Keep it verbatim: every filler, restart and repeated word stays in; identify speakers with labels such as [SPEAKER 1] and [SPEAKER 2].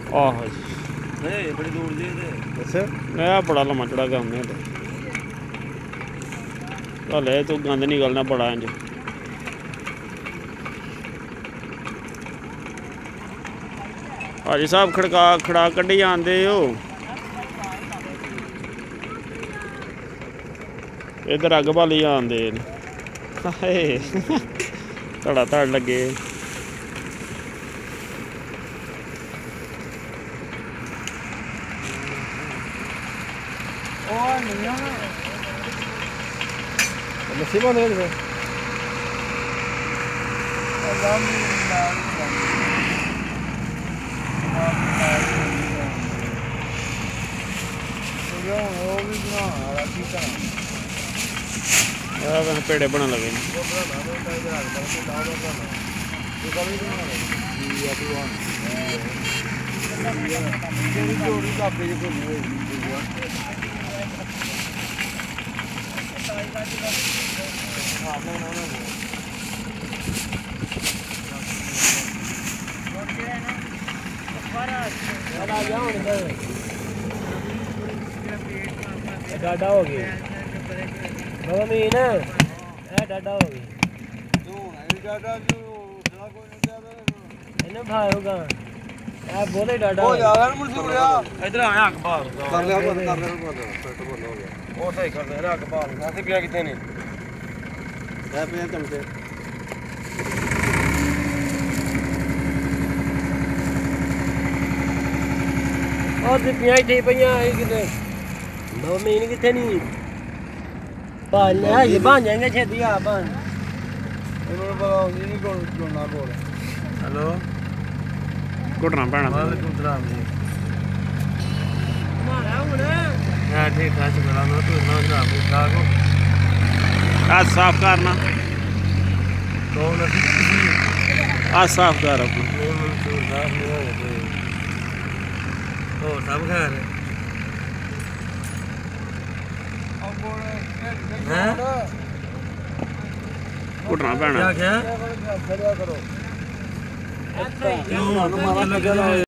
[SPEAKER 1] ਆਹੋ ਜੀ
[SPEAKER 2] ਇਹ ਬੜੀ ਦੂਰ ਦੀ ਤੇ
[SPEAKER 1] ਅੱਛਾ ਇਹ ਬੜਾ ਲੰਮਾ ਚੜਾ ਕੰਮ ਹੈ ਹਲੇ ਤੂੰ ਗੰਦ ਨਿਕਲਣਾ ਬੜਾ ਇੰਜ ਹਾਜੀ ਸਾਹਿਬ ਖੜਕਾ ਖੜਾ ਕੱਢੀ ਜਾਂਦੇ ਹੋ ਇਧਰ ਅੱਗ ਬਾਲੀ ਜਾਂਦੇ ਹਾਏ ਧੜਾ ਧੜ ਲੱਗੇ
[SPEAKER 2] ਉਹ ਨਹੀਂ ਆ ਲੱਸੀ ਬਣ ਗਈ ਫਿਰ ਅੱਲਾਹ ਉਹ ਵੀ ਬਣਾ ਰਹਾ ਕੀ ਕਰਾਂ
[SPEAKER 1] ਆ ਵੇ ਪੇੜੇ ਬਣਾ ਲਗੇ
[SPEAKER 2] ਉਹ ਬਣਾ ਦੋ ਤਾਂ ਇਧਰ ਆ ਕੇ ਤਾਂ ਦਾਵਾ ਬਣਾ ਇਹ ਕਵੀ ਬਣਾ ਜੀ ਆਪੀ ਵਾਂ ਜਿਹੜੀ ਜੋੜੀ ਕਾਪੇ ਜੇ ਕੋਈ ਹੋਈ ਹਾਂ ਨਾ ਨਾ ਨਾ ਆ ਗਿਆ ਹੁਣ ਡਾਡਾ ਹੋ ਗਈ ਨਵਾਂ ਮੀਨ ਇਹ ਡਾਡਾ ਹੋ ਗਈ ਤੂੰ ਇਹ ਡਾਡਾ ਤੂੰ ਸਲਾ ਕੋਈ ਨਹੀਂ ਦਿਆ ਇਹਨੂੰ ਭਾਇਓਗਾ ਇਹ ਬੋਲੇ ਡਾਡਾ ਹੋ ਯਾਰ ਮਨਸੂਰ ਆ ਇਧਰ ਆਇਆ ਅਖਬਾਰ ਕਰ ਲਿਆ ਬੰਦ ਕਰ ਲਿਆ ਬੰਦ ਫਿੱਟ ਬੰਦ ਹੋ ਗਿਆ ਉਹ ਸਹੀ ਕਰ ਲਿਆ ਅਖਬਾਰ ਅਸੀਂ ਪਿਆ ਕਿਤੇ ਨਹੀਂ ਇਹ ਪਿਆ ਚਮਚੇ ਉਹ ਤੇ ਪਿਆ ਇੱਥੇ ਪਈਆਂ ਇਹ ਕਿਤੇ ਨਵਾਂ ਮੀਨ ਕਿੱਥੇ ਨਹੀਂ ਬਾਲ ਹੈ ਇਹ ਬਣ ਜਾਏਗਾ ਛੇਤੀ ਆ ਬਣ ਇਹਨੂੰ ਪਤਾ ਹੁੰਦੀ ਨਹੀਂ ਕੋਲ ਚੋਣਾ ਕੋਲ ਹੈਲੋ
[SPEAKER 1] ਘੁੱਟਣਾ ਪੈਣਾ
[SPEAKER 2] ਵਾਲੇਕੁਮ ਸਲਾਮ ਜੀ ਮਾਰਾ ਹੁਣ ਹਾਂ ਠੀਕ ਠਾਕ ਸ਼ੁਕਰ ਅल्लाह ਤੂੰ ਨਾ ਜਾ ਠੀਕ ਠਾਕ ਹੋ
[SPEAKER 1] ਆ ਸਾਫ਼ ਕਰਨਾ
[SPEAKER 2] ਕੌਣ ਅਸੀਂ
[SPEAKER 1] ਆ ਸਾਫ਼ ਕਰ ਆਪਣਾ
[SPEAKER 2] ਮਨਸੂਰ ਸਾਹਿਬ ਨਹੀਂ ਹੋਇਆ ਕੋਈ ਹੋਰ ਸਭ ਖੈਰ ਹੈ हैं
[SPEAKER 1] घुटना पैना
[SPEAKER 2] क्या क्या करो